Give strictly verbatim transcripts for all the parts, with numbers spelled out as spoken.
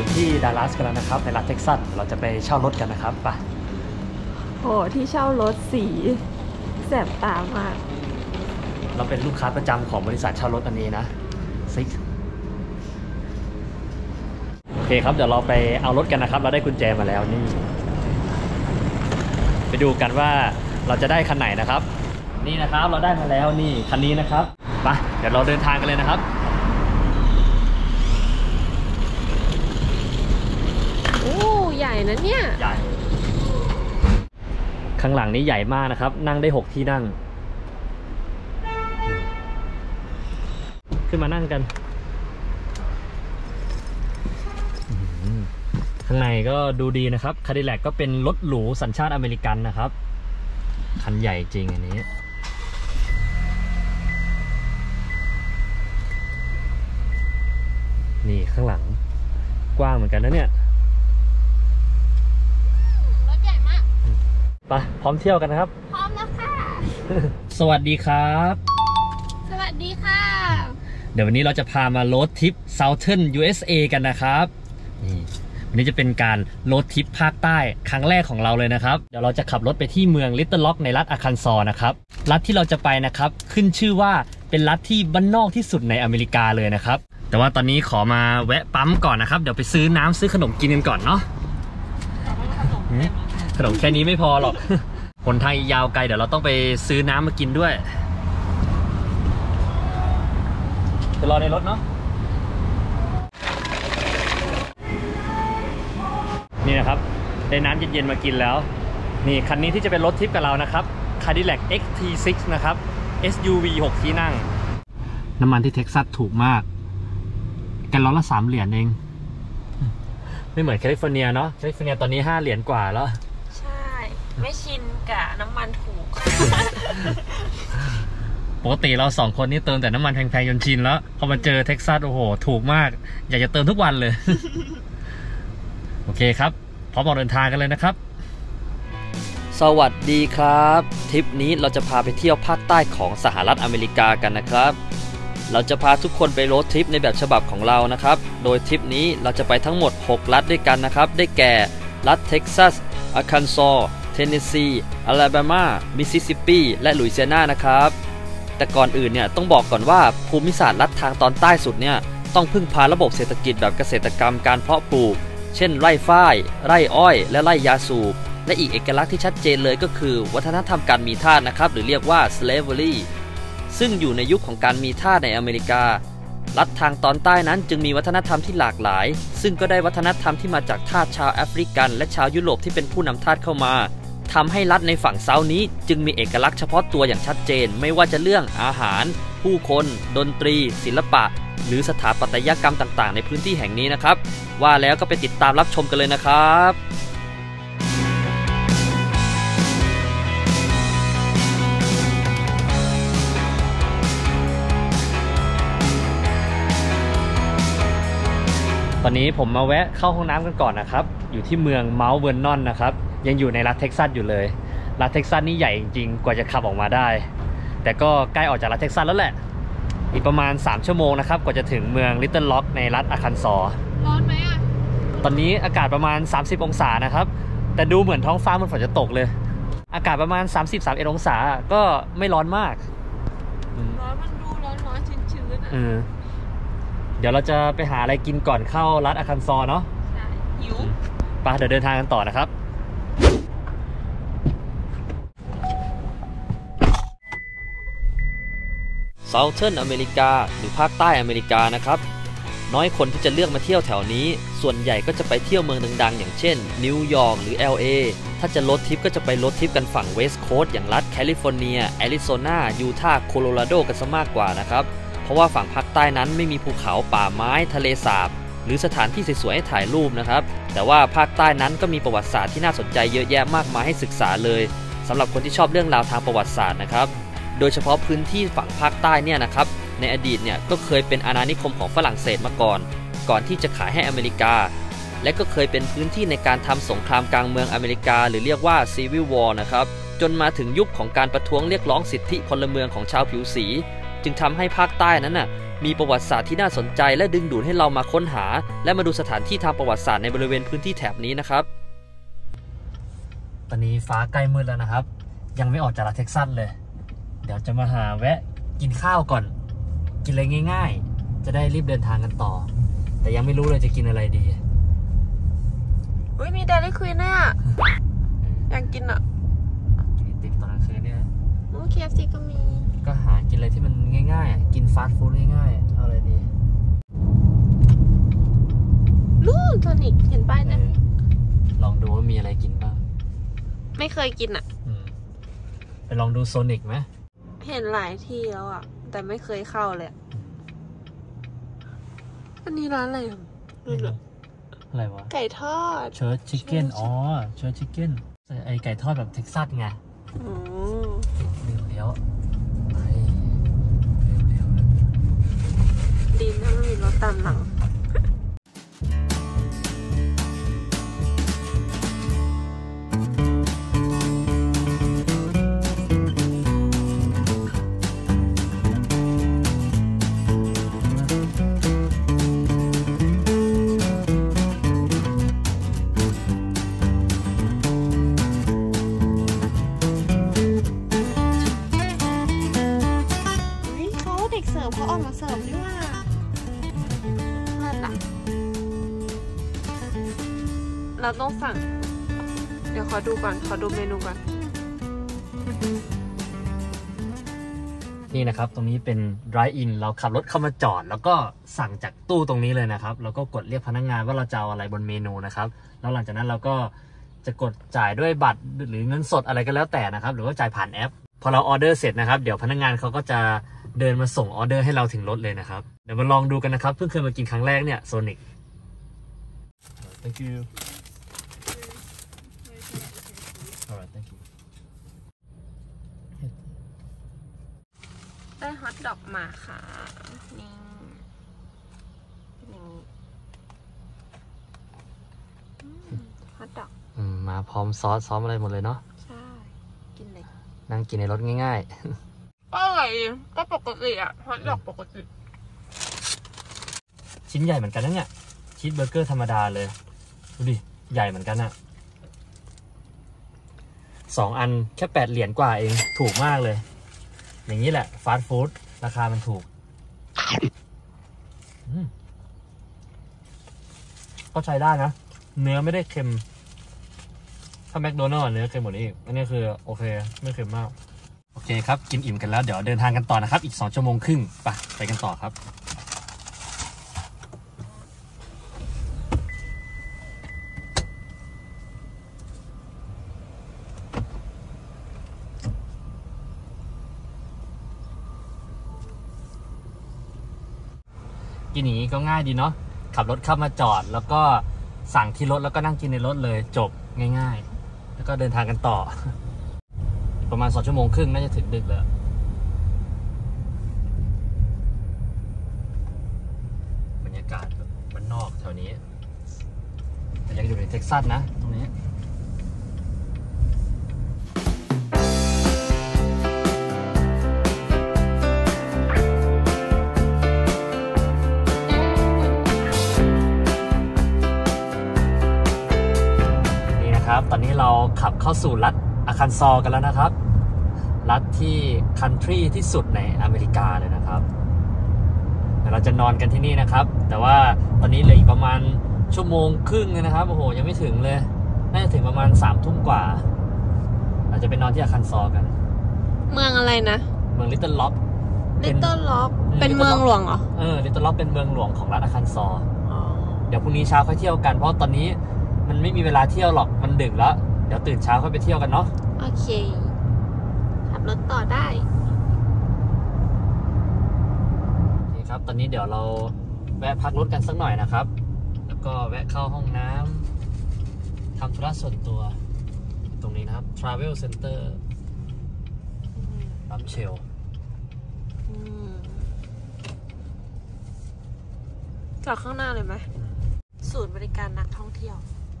ที่ดัลลัสกันแล้วนะครับในรัฐเท็กซัสเราจะไปเช่ารถกันนะครับไปโอ้ที่เช่ารถสีแสบตามากเราเป็นลูกค้าประจำของบริษัทเช่ารถอันนี้นะซิกโอเคครับเดี๋ยวเราไปเอารถกันนะครับเราได้กุญแจมาแล้วนี่ไปดูกันว่าเราจะได้คันไหนนะครับนี่นะครับเราได้มาแล้วนี่คันนี้นะครับไปเดี๋ยวเราเดินทางกันเลยนะครับโอ้ใหญ่นะเนี่ยใหญ่ข้างหลังนี้ใหญ่มากนะครับนั่งได้หกที่นั่งขึ้นมานั่งกันข้างในก็ดูดีนะครับคาดิแลกก็เป็นรถหรูสัญชาติอเมริกันนะครับคันใหญ่จริงอันนี้นี่ข้างหลังกว้างเหมือนกันนะเนี่ยรถใหญ่มากไปพร้อมเที่ยวกันนะครับพร้อมแล้วค่ะสวัสดีครับสวัสดีค่ะเดี๋ยววันนี้เราจะพามาโรดทริป Southern ยู เอส เอ กันนะครับนี่วันนี้จะเป็นการโรดทริปภาคใต้ครั้งแรกของเราเลยนะครับเดี๋ยวเราจะขับรถไปที่เมือง Little Rock ในรัฐอาคันซอส์นะครับรัฐที่เราจะไปนะครับขึ้นชื่อว่าเป็นรัฐที่บ้านนอกที่สุดในอเมริกาเลยนะครับแต่ว่าตอนนี้ขอมาแวะปั๊มก่อนนะครับเดี๋ยวไปซื้อน้ำซื้อขนมกินกันก่อนเนาะขนมแค่นี้ไม่พอหรอกคนไทยยาวไกลเดี๋ยวเราต้องไปซื้อน้ำมากินด้วยจะรอในรถเนาะนี่นะครับได้น้ำเย็นๆมากินแล้วนี่คันนี้ที่จะเป็นรถทริปกับเรานะครับ Cadillac เอ็กซ์ ที ซิกซ์ นะครับ เอส ยู วี หก ที่นั่งน้ำมันที่เท็กซัสถูกมากแกลลอนละสามเหรียญเองไม่เหมือนแคลิฟอร์เนียเนาะแคลิฟอร์เนียตอนนี้ห้าเหรียญกว่าแล้วใช่ไม่ชินกับน้ำมันถูกปกติเราสองคนนี่เติมแต่น้ำมันแพงๆจนชินแล้วพอมาเจอเท็กซัสโอ้โหถูกมากอยากจะเติมทุกวันเลย โอเคครับพร้อมออกเดินทางกันเลยนะครับสวัสดีครับทริปนี้เราจะพาไปเที่ยวภาคใต้ของสหรัฐอเมริกากันนะครับเราจะพาทุกคนไปโรดทริปในแบบฉบับของเรานะครับโดยทริปนี้เราจะไปทั้งหมดหกรัฐด้วยกันนะครับได้แก่รัฐเท็กซัสอาร์คันซอสเทนเนสซีอลาบามามิสซิสซิปปีและลุยเซียนานะครับแต่ก่อนอื่นเนี่ยต้องบอกก่อนว่าภูมิศาสตร์รัฐทางตอนใต้สุดเนี่ยต้องพึ่งพาระบบเศรษฐกิจแบบเกษตรกรรมการเพาะปลูกเช่นไร่ฝ้ายไร่อ้อยและไร่ยาสูบและอีกเอกลักษณ์ที่ชัดเจนเลยก็คือวัฒนธรรมการมีทาสนะครับหรือเรียกว่า slavery ซึ่งอยู่ในยุคของการมีทาสในอเมริการัฐทางตอนใต้นั้นจึงมีวัฒนธรรมที่หลากหลายซึ่งก็ได้วัฒนธรรมที่มาจากทาสชาวแอฟริกันและชาวยุโรปที่เป็นผู้นำทาสเข้ามาทำให้รัฐในฝั่งเซาท์นี้จึงมีเอกลักษณ์เฉพาะตัวอย่างชัดเจนไม่ว่าจะเรื่องอาหารผู้คนดนตรีศิลปะหรือสถาปัตยกรรมต่างๆในพื้นที่แห่งนี้นะครับว่าแล้วก็ไปติดตามรับชมกันเลยนะครับตอนนี้ผมมาแวะเข้าห้องน้ำกันก่อนนะครับอยู่ที่เมืองเมาท์เวอร์นอนนะครับยังอยู่ในรัฐเท็กซัสอยู่เลยรัฐเท็กซัสนี่ใหญ่จริงๆกว่าจะขับออกมาได้แต่ก็ใกล้ออกจากรัฐเท็กซัสแล้วแหละอีกประมาณสามชั่วโมงนะครับกว่าจะถึงเมืองลิตเติ้ลล็อกในรัฐอาคันซอส์ร้อนไหมอ่ะตอนนี้อากาศประมาณสามสิบองศานะครับแต่ดูเหมือนท้องฟ้ามันฝนจะตกเลยอากาศประมาณสามสิบ สามสิบเอ็ดองศาก็ไม่ร้อนมากร้อนมันดูร้อนๆชื้นๆอ่ะเดี๋ยวเราจะไปหาอะไรกินก่อนเข้ารัฐอาคันซอส์เนาะใช่หิวไปเดี๋ยวเดินทางกันต่อนะครับเซาเทิร์นอเมริกาหรือภาคใต้อเมริกานะครับน้อยคนที่จะเลือกมาเที่ยวแถวนี้ส่วนใหญ่ก็จะไปเที่ยวเมืองดังๆอย่างเช่นนิวยอร์กหรือ แอล เอ ถ้าจะโรดทริปก็จะไปโรดทริปกันฝั่งเวสต์โคสต์อย่างรัฐแคลิฟอร์เนียแอริโซนายูทาห์โคโลราโดกันซะมากกว่านะครับเพราะว่าฝั่งภาคใต้นั้นไม่มีภูเขาป่าไม้ทะเลสาบหรือสถานที่สวยๆให้ถ่ายรูปนะครับแต่ว่าภาคใต้นั้นก็มีประวัติศาสตร์ที่น่าสนใจเยอะแยะมากมายให้ศึกษาเลยสำหรับคนที่ชอบเรื่องราวทางประวัติศาสตร์นะครับโดยเฉพาะพื้นที่ฝั่งภาคใต้เนี่ยนะครับในอดีตเนี่ยก็เคยเป็นอาณานิคมของฝรั่งเศสมาก่อนก่อนที่จะขายให้อเมริกาและก็เคยเป็นพื้นที่ในการทำสงครามกลางเมืองอเมริกาหรือเรียกว่า Civil War นะครับจนมาถึงยุคของการประท้วงเรียกร้องสิทธิพลเมืองของชาวผิวสีจึงทำให้ภาคใต้นั้นน่ะมีประวัติศาสตร์ที่น่าสนใจและดึงดูดให้เรามาค้นหาและมาดูสถานที่ทางประวัติศาสตร์ในบริเวณพื้นที่แถบนี้นะครับตอนนี้ฟ้าใกล้มืดแล้วนะครับยังไม่ออกจากรัฐเท็กซัสเลยเดี๋ยวจะมาหาแวะกินข้าวก่อนกินอะไรง่ายๆจะได้รีบเดินทางกันต่อแต่ยังไม่รู้เลยจะกินอะไรดีอุ้ยมีเดลี่ควีนเนี่ยอยากกินอ่ะกินติดตอนกลางคืนเนี่ยโอเค เอฟ ซี ก็มีก็หากินอะไรที่มันง่ายๆกินฟาสต์ฟู้ดง่ายๆเอาอะไรดีนู่นโซนิกเห็นป้ายนะลองดูว่ามีอะไรกินบ้างไม่เคยกินอ่ะไปลองดูโซนิกไหมเห็นหลายที่แล้วอ่ะแต่ไม่เคยเข้าเลยอันนี้ร้านอะไรอะไรวะไก่ทอดเชิร์ชชิคเก้นอ๋อเชิร์ชชิคเก้นไอไก่ทอดแบบเท็กซัสไงเลี้ยวเลี้ยวไปเลี้ยวเลี้ยวดีนะไม่มีรถตามหลังเขาออกมาเสิร์ฟด้วยว่าเลิศอ่ะเราต้องสั่งเดี๋ยวขอดูก่อนขอดูเมนูก่อนนี่นะครับตรงนี้เป็น drive in เราขับรถเข้ามาจอดแล้วก็สั่งจากตู้ตรงนี้เลยนะครับแล้วก็กดเรียกพนักงานว่าเราจะเอาอะไรบนเมนูนะครับแล้วหลังจากนั้นเราก็จะกดจ่ายด้วยบัตรหรือเงินสดอะไรก็แล้วแต่นะครับหรือว่าจ่ายผ่านแอปพอเราออเดอร์เสร็จนะครับเดี๋ยวพนักงานเขาก็จะเดินมาส่งออเดอร์ให้เราถึงรถเลยนะครับเดี๋ยวมาลองดูกันนะครับเพิ่งเคยมากินครั้งแรกเนี่ยโซนิก thank you alright thank you ได้ฮอทดอกมาค่ะนี่นี่ฮอทดอกมาพร้อมซอสซ้อมอะไรหมดเลยเนาะใช่กินเลยนั่งกินในรถง่ายๆก็อร่อยก็ปกติอ่ะฮอทดอกปกติชิ้นใหญ่เหมือนกันนะเนี่ยชีสเบอร์เกอร์ธรรมดาเลยดูดิใหญ่เหมือนกันอะสองอันแค่แปดเหรียญกว่าเองถูกมากเลยอย่างนี้แหละฟาสต์ฟู้ดราคามันถูกก็ใช้ได้นะเนื้อไม่ได้เค็มถ้าแมคโดนัลด์เนื้อเค็มหมดนี้อันนี้คือโอเคไม่เค็มมากโอเคครับกินอิ่มกันแล้วเดี๋ยวเดินทางกันต่อนะครับอีกสองชั่วโมงครึ่งไปไปกันต่อครับกินอย่างนี้ก็ง่ายดีเนาะขับรถเข้ามาจอดแล้วก็สั่งที่รถแล้วก็นั่งกินในรถเลยจบง่ายๆแล้วก็เดินทางกันต่อประมาณสองชั่วโมงครึ่งน่าจะถึงดึกเลยบรรยากาศแบบบ้านนอกแถวนี้แต่ยังอยู่ในเท็กซัสนะตรงนี้ตอนนี้เราขับเข้าสู่รัฐอาคันซอกันแล้วนะครับรัฐที่คันทรีที่สุดในอเมริกาเลยนะครับเดี๋ยวเราจะนอนกันที่นี่นะครับแต่ว่าตอนนี้เหลืออีกประมาณชั่วโมงครึ่งนะครับโอ้โหยังไม่ถึงเลยน่าจะถึงประมาณสามทุ่มกว่าเราจะไปนอนที่อาคันซอกันเมืองอะไรนะเมืองลิตเติ้ลล็อกลิตเติ้ลล็อกเป็นเมืองหลวงเหรอเออลิตเติ้ลล็อกเป็นเมืองหลวงของรัฐอาคันซอเดี๋ยวพรุ่งนี้เช้าค่อยเที่ยวกันเพราะตอนนี้มันไม่มีเวลาเที่ยวหรอกมันดึกแล้วเดี๋ยวตื่นเช้าค่อยไปเที่ยวกันเนาะโอเคขับรถต่อได้โอเคครับตอนนี้เดี๋ยวเราแวะพักรถกันสักหน่อยนะครับแล้วก็แวะเข้าห้องน้ำทำธุระส่วนตัวตรงนี้นะครับ Travel Center ปั๊มเชลจอดข้างหน้าเลยไหมศูนย์บริการนักท่องเที่ยว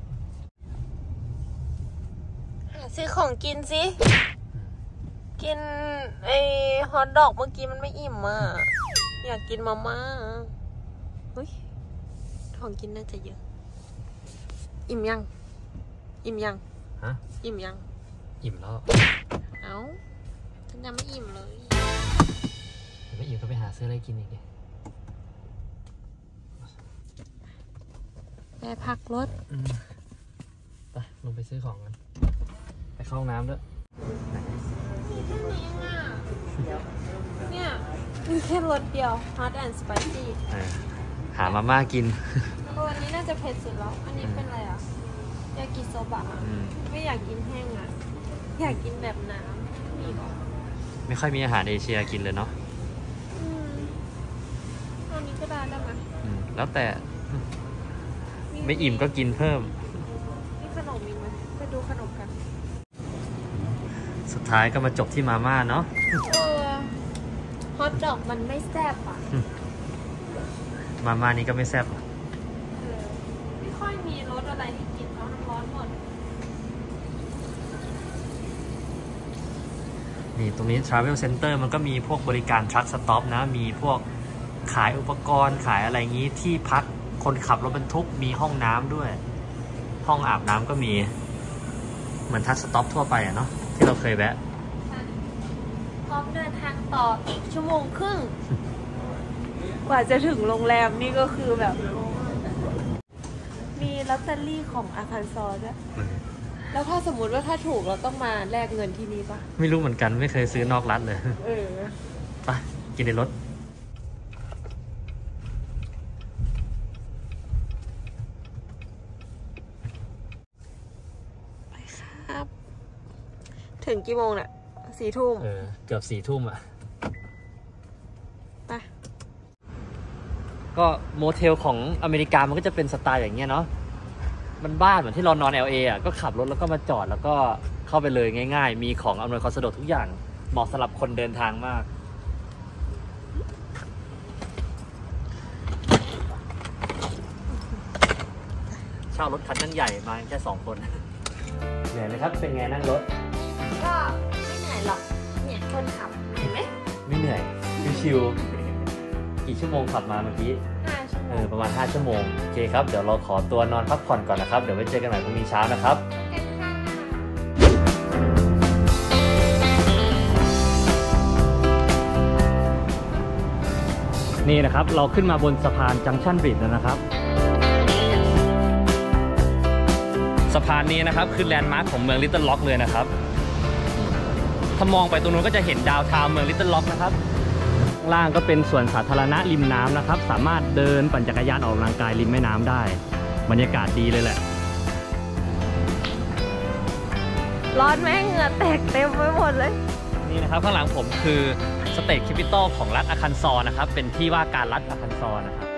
ซื้อของกินสิกินไอฮอทดอกเมื่อกี้มันไม่อิ่มอ่ะอยากกินมาม่าเฮ้ยของกินน่าจะเยอะอิ่มยังอิ่มยังฮะอิ่มยังอิ่มแล้วเอ้าฉันยังไม่อิ่มเลยเดี๋ยวไม่อิ่มก็ไปหาซื้ออะไรกินอีกดิแม่พักรถไปลงไปซื้อของกัน ไปเข้าห้องน้ำด้วยมีแค่นี้อ่ะเนี่ยมีแค่รสเดียว hot and spicy หามาม่ากินตัวนี้น่าจะเผ็ดสุดแล้ว อันนี้เป็นอะไรอ่ะ ยากิโซบะอะอืมไม่อยากกินแห้งอ่ะ อยากกินแบบน้ำมีหรอไม่ค่อยมีอาหารเอเชียกินเลยเนาะอืมอันนี้ก็ได้ได้ไหมอืมแล้วแต่ไม่อิ่มก็กินเพิ่มมีขนมมีไหมไปดูขนมกันสุดท้ายก็มาจบที่มาม่าเนาะเออฮอทดอกมันไม่แซ่บอ่ะมาม่านี้ก็ไม่แซ่บเออไม่ค่อยมีรสอะไรที่กินเพราะมันร้อนหมดนี่ตรงนี้ Travel Center มันก็มีพวกบริการ Truck Stop นะ มีพวกขายอุปกรณ์ขายอะไรงี้ที่พักคนขับรถบรรทุกมีห้องน้ำด้วย ห้องอาบน้ำก็มีเหมือน Truck Stop ทั่วไปอะเนาะที่เราเคยแวะพร้อมเดินทางต่ออีกชั่วโมงครึ่ง กว่าจะถึงโรงแรมนี่ก็คือแบบ มีลอตเตอรี่ของอาคารซอด้วยแล้วถ้าสมมุติว่าถ้าถูกเราต้องมาแลกเงินที่นี่ปะไม่รู้เหมือนกันไม่เคยซื้อนอกรัฐเลยเออไปกินในรถไปครับ ถึงกี่โมงเนี่ยสี่ทุ่มเออเกือบสี่ทุ่มอ่ะไปก็โมเทลของอเมริกามันก็จะเป็นสไตล์อย่างเงี้ยเนาะมันบ้านเหมือนที่เรานอน แอล เอ อ่ะก็ขับรถแล้วก็มาจอดแล้วก็เข้าไปเลยง่ายๆ มีของอำนวยความสะดวกทุกอย่างเหมาะสำหรับคนเดินทางมากเช่ารถคันนั่งใหญ่มาแค่สองคนเหนื่อยไหมครับเป็นไงนั่งรถก็ไม่เหนื่อยหรอก เนี่ยคนขับเห็นไหมไม่เหนื่อยชิวๆกี่ชั่วโมงขับมาเมื่อกี้ห้าชั่วโมเออง ประมาณห้าชั่วโมงโอเคครับเดี๋ยวเราขอตัวนอนพักผ่อนก่อนนะครับเดี๋ยวไว้เจอกันใหม่พรุ่งนี้เช้านะครับกันค่ะนี่นะครับเราขึ้นมาบนสะพานจังชั่นบริดจ์แล้วนะครับสะพานนี้นะครับคือแลนด์มาร์คของเมืองลิตเติ้ลล็อกเลยนะครับถ้ามองไปตรงนู้นก็จะเห็นดาวน์ทาวน์เมืองลิตเติ้ลล็อกนะครับข้างล่างก็เป็นสวนสาธารณะริมน้ำนะครับสามารถเดินปั่นจักรยานออกกำลังกายริมแม่น้ำได้บรรยากาศดีเลยแหละร้อนแม่งเหงื่อแตกเต็มไปหมดเลยนี่นะครับข้างหลังผมคือสเตทแคปิตอลของรัฐอาคันซอนะครับเป็นที่ว่าการรัฐอาคันซอนะครับ